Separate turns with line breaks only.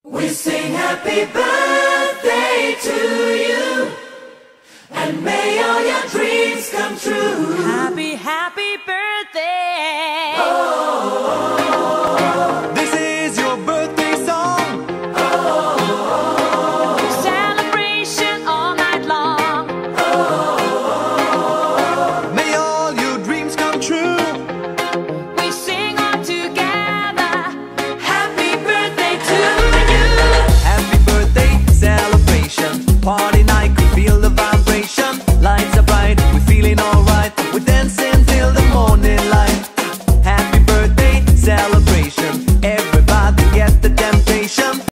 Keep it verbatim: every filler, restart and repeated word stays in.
We sing happy birthday to you, and may all your dreams come true.
Happy, happy birthday.